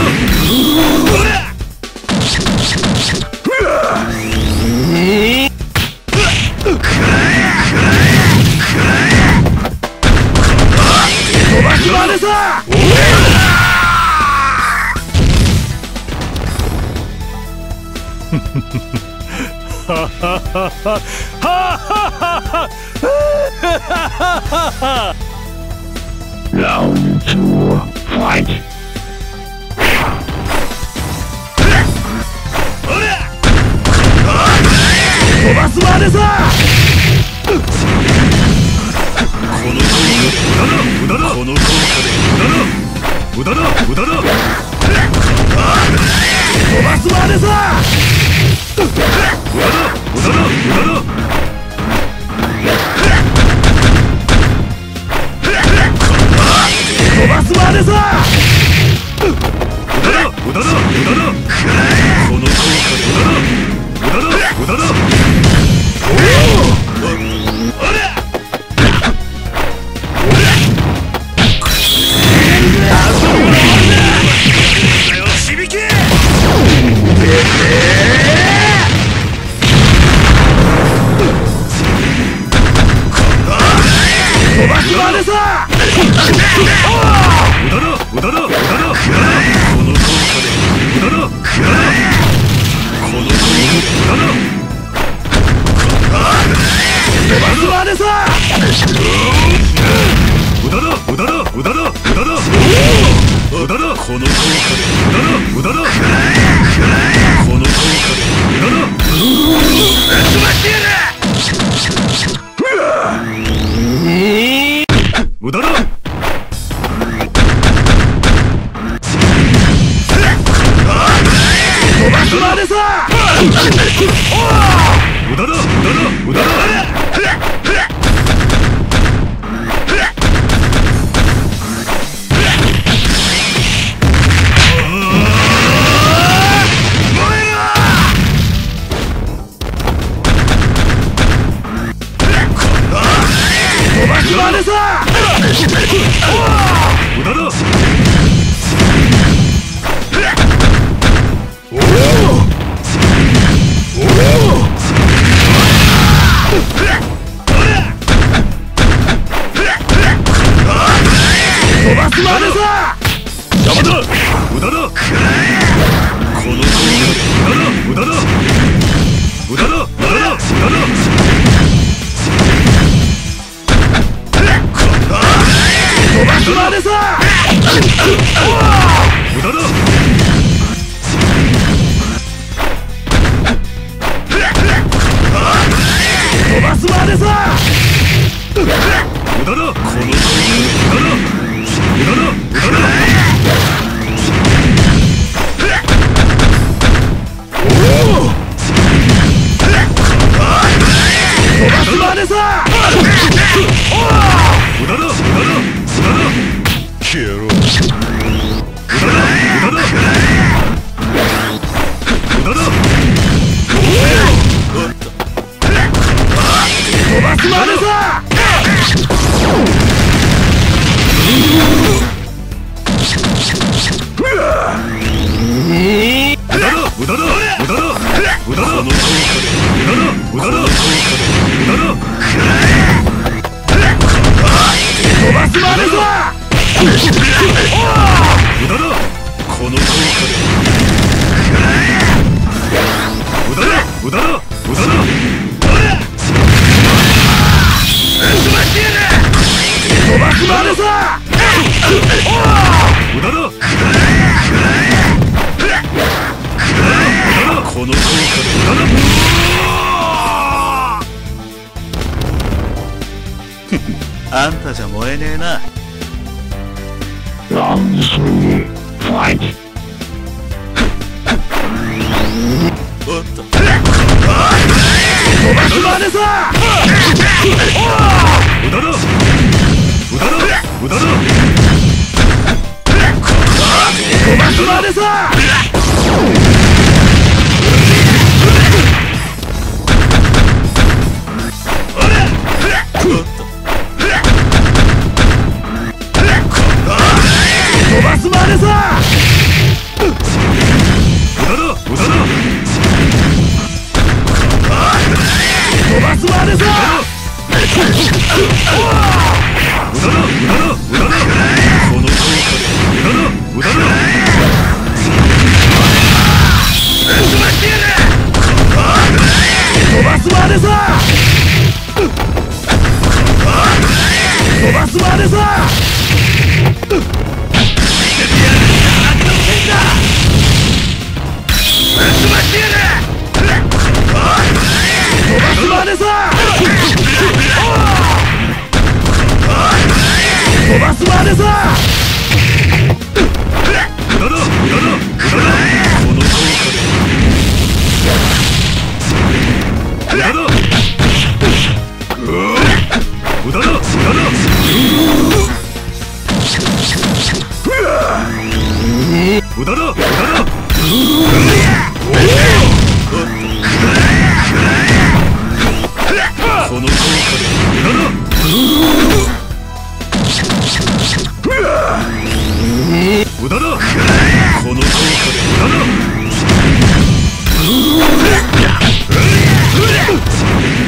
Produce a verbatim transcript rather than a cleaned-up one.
飛ばすまでさ。 Round two, fight! 飛ばすまでさ。 この無駄だ無駄だこの効果で無駄だ無駄だ無駄だ飛ばすまでさ。 無駄だ無駄だ無駄だ飛ばすまでさ。 無駄だ無駄だ無駄だこの効果で無駄だ無駄だ無駄だ飛ばすまでさ。 無駄だ無駄だ無駄だ無駄だこの効果で無駄だ無駄だこの効果で無駄だ飛ばすまでさ。 無駄だ無駄だ無駄だ無駄だ無駄だこの効果で無駄だ無駄だこの効果で無駄だぶっ飛ばしてやる。 無駄だ飛ばすまでさ。 無駄だ無駄だ無駄だ無駄だ無駄だ。 おおおお飛ばすまでさ。 邪魔だ。無駄だ。この無駄だ。無駄だ。無駄だ。無駄だ。無駄だ。 飛ばすまでさ。 無駄だ。 飛ばすまでさ。 無駄だ。この無駄だ。無駄だ。無駄だ。 おお飛ばすまでさ。 無駄だ。無駄だ。無駄だ。消えろ。無駄だ。無駄だ。無駄だ。 飛ばすまでさ。 無駄だ。無駄だ。無駄だ。無駄だ。無駄だ。無駄だ。無駄だ。無駄だ。 飛ばすまでさ。 無駄だ。この効果で無駄だ。無駄だ。無駄だ。 飛ばすまでさ。 無駄だ。無駄だ。この効果で無駄だ。 あんたじゃ燃えねえな。 Round three. Fight. おっと。 飛ばすまでさ。 無駄だ。無駄だ。無駄だ。 飛ばすまでさ。飛ばすまでさ。 無駄だ。無駄だ。 飛ばすまでさ。 無駄だ。無駄だ。無駄だ。この効果で無駄だ。無駄だ。 飛ばすまでさ。飛ばすまでさ。飛ばすまでさ。飛ばすまでさ。 無駄だ。無駄だ。無駄だ。この効果で無駄だ。無駄だ。無駄だ。無駄だ。無駄だ。この効果で無駄だ。無駄だ。この効果で無駄だ。